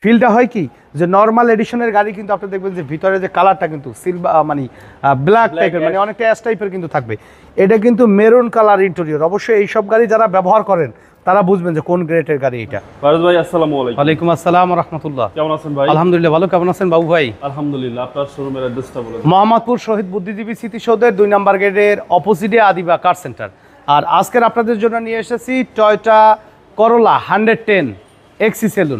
ফিলটা হয় কি যে নরমাল এডিশনের গাড়ি কিন্তু আপনি দেখবেন যে ভিতরে যে কালারটা কিন্তু সিলভার মানে ব্ল্যাক টাইপের মানে অনেকটা অ্যাশ টাইপের কিন্তু থাকবে। এটা কিন্তু মেরুন কালার ইন্টেরিয়র। অবশ্যই এই সব গাড়ি যারা ব্যবহার করেন তারা বুঝবেন যে কোন গ্রেডের গাড়ি এটা। ফারুজ ভাই আসসালামু আলাইকুম। ওয়ালাইকুম আসসালাম ওয়া রাহমাতুল্লাহ। কেমন আছেন ভাই? আলহামদুলিল্লাহ ভালো। কেমন আছেন বাবু ভাই? আলহামদুলিল্লাহ। আপনার শোরুমের অ্যাড্রেসটা বলুন। মোহাম্মদপুর শহীদ বুদ্ধিজীবী স্মৃতিসৌধের 2 নম্বর গেটের অপোজিটে আদিবা কার সেন্টার। আর আজকের আপনাদের জন্য নিয়ে এসেছি Toyota Corolla 110 XE saloon,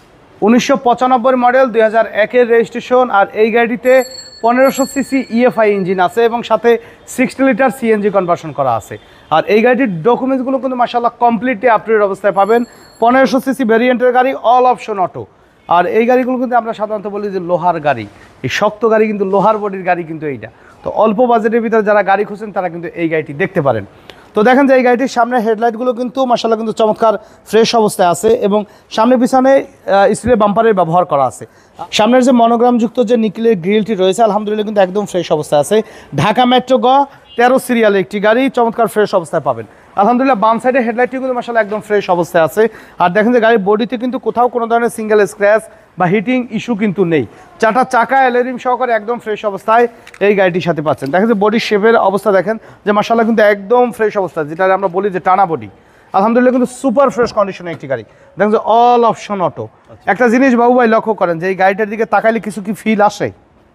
1995 model, 2001-এর রেজিস্ট্রেশন। আর এই গাড়িতে 1500 সিসি ইএফআই ইঞ্জিন আছে এবং সাথে 60 লিটার সিএনজি কনভার্সন করা আছে। আর এই গাড়িটির ডকুমেন্টসগুলো কিন্তু মাশাআল্লাহ কমপ্লিটলি আপডেটেড অবস্থায় পাবেন। 1500 সিসি ভ্যারিয়েন্টের গাড়ি, অল অপশন অটো। আর এই গাড়িগুলো কিন্তু আমরা সাধারণত বলি যে লোহার গাড়ি, এই শক্ত গাড়ি কিন্তু লোহার বডির গাড়ি কিন্তু এইটা। তো অল্প বাজেটের ভিতরে যারা গাড়ি খুঁজছেন তারা কিন্তু এই গাড়িটি দেখতে পারেন। তো দেখেন যে এই গাড়িটির সামনে হেডলাইটগুলো কিন্তু মাশাআল্লাহ কিন্তু চমৎকার ফ্রেশ অবস্থায় আছে এবং সামনে পিছনে স্টিলের বাম্পারের ব্যবহার করা আছে। সামনের যে মনোগ্রামযুক্ত যে নিকেলের গ্রিলটি রয়েছে আলহামদুলিল্লাহ কিন্তু একদম ফ্রেশ অবস্থায় আছে। ঢাকা মেট্রো গ 13 সিরিয়ালে একটি গাড়ি, চমৎকার ফ্রেশ অবস্থায় পাবেন আলহামদুলিল্লাহ। বাম সাইডের হেডলাইটটি কিন্তু মাশাআল্লাহ একদম ফ্রেশ অবস্থায় আছে। আর দেখেন যে গাড়ির বডিতে কিন্তু কোথাও কোনো ধরনের সিঙ্গেল স্ক্র্যাচ বা হিটিং ইস্যু কিন্তু নেই। চারটা চাকা অ্যালুমিনিয়াম সহকারে একদম ফ্রেশ অবস্থায় এই গাড়িটির সাথে পাচ্ছেন। দেখেন যে বডির শেপের অবস্থা দেখেন যে মাশাআল্লাহ কিন্তু একদম ফ্রেশ অবস্থা, যেটা আমরা বলি যে টানা বডি। আলহামদুলিল্লাহ কিন্তু সুপার ফ্রেশ কন্ডিশনে একটি গাড়ি। দেখেন যে অল অপশন অটো। একটা জিনিস বাবু ভাই লক্ষ্য করেন যে এই গাড়িটার দিকে তাকাইলে কিছু কি ফিল আসে?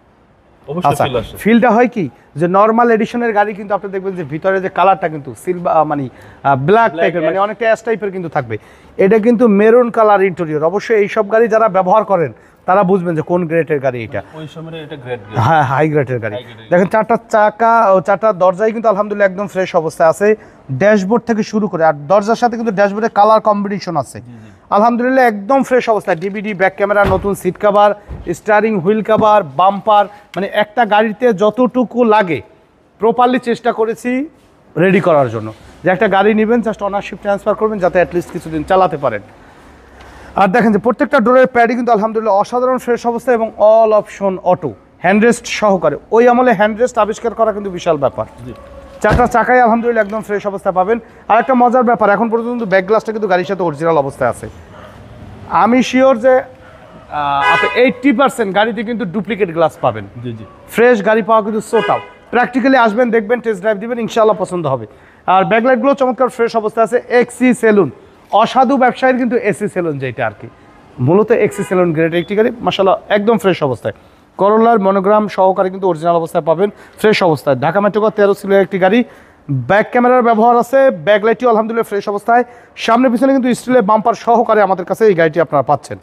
ফিলটা হয় কি যে নরমাল এডিশনের গাড়ি কিন্তু আপনি দেখবেন যে ভিতরে যে কালারটা কিন্তু সিলভার মানে ব্ল্যাক টাইপের মানে অনেকটা অ্যাশ টাইপের কিন্তু থাকবে। এটা কিন্তু মেরুন কালার ইন্টেরিয়র। অবশ্যই এই সব গাড়ি যারা ব্যবহার করেন তারা বুঝবেন যে কোন গ্রেডের গাড়ি এটা। হ্যাঁ, হাই গ্রেডের গাড়ি। দেখেন চারটা চাকা ও চারটা দরজাই কিন্তু আলহামদুলিল্লাহ একদম ফ্রেশ অবস্থায় আছে। ড্যাশবোর্ড থেকে শুরু করে আর দরজার সাথে কিন্তু ড্যাশবোর্ডে কালার কম্বিনেশন আছে আলহামদুলিল্লাহ একদম ফ্রেশ অবস্থায়। ডিভিডি, ব্যাক ক্যামেরা, নতুন seat cover, steering wheel cover, bumper, মানে একটা গাড়িতে যতটুকু লাগে প্রপারলি চেষ্টা করেছি রেডি করার জন্য যে একটা গাড়ি নেবেন জাস্ট অনারশিপ ট্রান্সফার করবেন যাতে অ্যাটলিস্ট কিছুদিন চালাতে পারেন। আর দেখেন যে প্রত্যেকটা ডোরের প্যাডই কিন্তু আলহামদুলিল্লাহ অসাধারণ ফ্রেশ অবস্থা এবং অল অপশন অটো, হ্যান্ডরেস্ট সহকারে। ওই আমলে হ্যান্ডরেস্ট আবিষ্কার করা কিন্তু বিশাল ব্যাপার। চারটা চাকায় আলহামদুলিল্লাহ একদম ফ্রেশ অবস্থা পাবেন। আর একটা মজার ব্যাপার, এখন পর্যন্ত ব্যাক গ্লাসটা কিন্তু গাড়ির সাথে অরিজিনাল অবস্থায় আছে। আমি শিওর যে আপনি 80% গাড়িতে কিন্তু ডুপ্লিকেট গ্লাস পাবেন। ফ্রেশ গাড়ি পাওয়া কিন্তু সোটাও। প্র্যাকটিক্যালি আসবেন, দেখবেন, টেস্ট ড্রাইভ দিবেন, ইনশাআল্লাহ পছন্দ হবে। আর ব্যাকলাইটগুলো চমৎকার ফ্রেশ অবস্থায় আছে। এক্সি সেলুন, অসাধু ব্যবসায়ীর কিন্তু এসি সেলুন, যেটা আর কি মূলত এক্সি সেলুন গ্রেডের একটি গাড়ি মাশাআল্লাহ একদম ফ্রেশ অবস্থায়। করোলার মনোগ্রাম সহকারে কিন্তু অরিজিনাল অবস্থায় পাবেন, ফ্রেশ অবস্থায়। ঢাকা মেট্রো 13 সিরিয়ালের একটি গাড়ি। ব্যাক ক্যামেরার ব্যবহার আছে, ব্যাকলাইটটিও আলহামদুলিল্লাহ ফ্রেশ অবস্থায়। সামনে পিছনে কিন্তু স্টিলের বাম্পার সহকারে আমাদের কাছে এই গাড়িটি আপনারা পাচ্ছেন।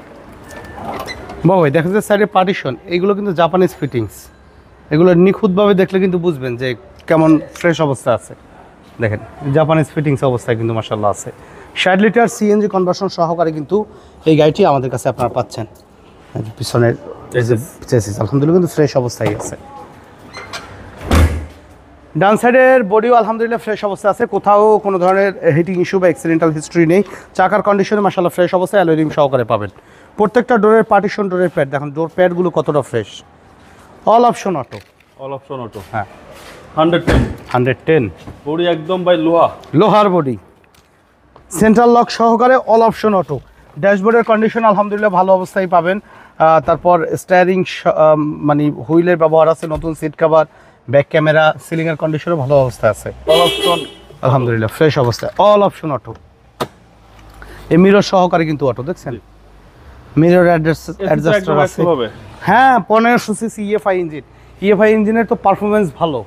বাবু দেখা যায় সাইডে পার্টিশন, এইগুলো কিন্তু জাপানিজ ফিটিংস। এগুলো নিখুঁতভাবে দেখলে কিন্তু বুঝবেন যে কেমন ফ্রেশ অবস্থা আছে। দেখেন জাপানিজ ফিটিংস অবস্থায় কিন্তু মাশাআল্লাহ আছে। 60 লিটার সিএনজি কনভার্সন সহকারে কিন্তু এই গাড়িটি আমাদের কাছে আপনারা পাচ্ছেন। পিছনের চেসিস আলহামদুলিল্লাহ কিন্তু ফ্রেশ অবস্থায় আছে। ডান সাইডের বডিও আলহামদুলিল্লাহ ফ্রেশ অবস্থা আছে, কোথাও কোনো ধরনের হিটিং ইস্যু বা অ্যাক্সিডেন্টাল হিস্ট্রি নেই। চাকার কন্ডিশনে মাশাআল্লাহ ফ্রেশ অবস্থায় অ্যালুমিনিয়াম সহকারে পাবেন। প্রত্যেকটা ডোরের পার্টিশন, ডোরের প্যাড দেখেন, ডোর প্যাডগুলো কতটা fresh. All option auto, all option auto. হ্যাঁ 110 বডি একদম ভাই লোহার বডি, সেন্ট্রাল লক সহকারে অল অপশন অটো। ড্যাশবোর্ডের কন্ডিশন আলহামদুলিল্লাহ ভালো অবস্থায় পাবেন। তারপর স্টিয়ারিং মানে হুইলের ব্যবহার আছে, নতুন সিট কভার, ব্যাক ক্যামেরা, সিলিংয়ের কন্ডিশনও ভালো অবস্থায় আছে। অল অপশন আলহামদুলিল্লাহ ফ্রেশ অবস্থায়, অল অপশন অটো। এই মিরর সহকারে কিন্তু অটো, দেখছেন মিরর অ্যাডজাস্টার আছে। হ্যাঁ 1500 সিসি ইএফআই ইঞ্জিন। ইএফআই ইঞ্জিনের তো পারফরমেন্স ভালো।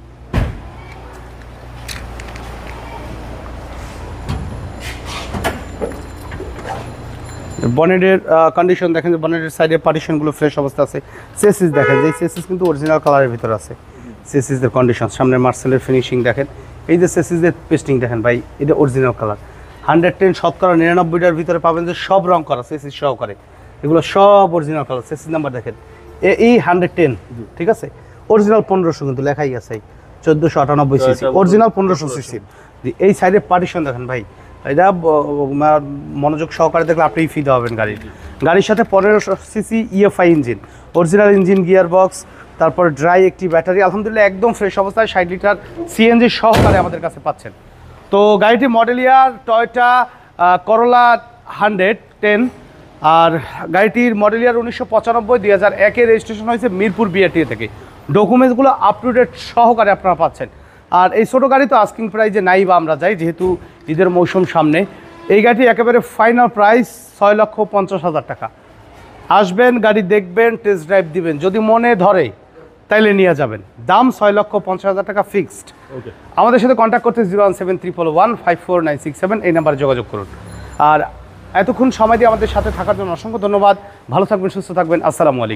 বনেটের কন্ডিশন দেখেন যে বনেটের সাইডের পার্টিশনগুলো ফ্রেশ অবস্থা আছে। চেসিস দেখেন যে চেসিস কিন্তু অরিজিনাল কালারের ভিতর আছে। চেসিসের কন্ডিশন, সামনের মার্সেলের ফিনিশিং দেখেন, এই যে চেসিসের পেস্টিং দেখেন ভাই, এটা অরিজিনাল কালার। 110 শতকরা 99টার ভিতরে পাবেন যে সব রং করা চেসিস সহকারে, এগুলো সব অরিজিনাল কালার। চেসিস নাম্বার দেখেন এই 110, ঠিক আছে। অরিজিনাল 1500 কিন্তু লেখাই আছে, 1498 সিসি অরিজিনাল 1500 সিসি। এই সাইডে পার্টিশন দেখেন ভাই, এটা মনোযোগ সহকারে দেখলে আপনিই ফিদা হবেন গাড়ির সাথে। 1500 CC EFI engine, original engine, gear box, তারপর ড্রাই একটি ব্যাটারি আলহামদুলিল্লাহ একদম ফ্রেশ অবস্থায়। 60 লিটার সিএনজি সহকারে আমাদের কাছে পাচ্ছেন। তো গাড়িটি মডেল ইয়ার টয়োটা করোলা 110 আর গাড়িটির মডেল ইয়ার 1995, 2001 রেজিস্ট্রেশন হয়েছে মিরপুর বিআরটিএ থেকে। ডকুমেন্টসগুলো আপ টু ডেট সহকারে আপনারা পাচ্ছেন। আর এই ছোটো গাড়ি তো আস্কিং প্রাইজে নাই বা আমরা যাই, যেহেতু ঈদের মৌসুম সামনে। এই গাড়িটি একেবারে ফাইনাল প্রাইস 6,50,000 টাকা। আসবেন, গাড়ি দেখবেন, টেস্ট ড্রাইভ দিবেন, যদি মনে ধরে তাইলে নিয়ে যাবেন। দাম 6,50,000 টাকা ফিক্সড। ওকে, আমাদের সাথে কন্ট্যাক্ট করতে 01711154967 এই নাম্বারে যোগাযোগ করুন। আর এতক্ষণ সময় দিয়ে আমাদের সাথে থাকার জন্য অসংখ্য ধন্যবাদ। ভালো থাকবেন, সুস্থ থাকবেন। আসসালামু আলাইকুম।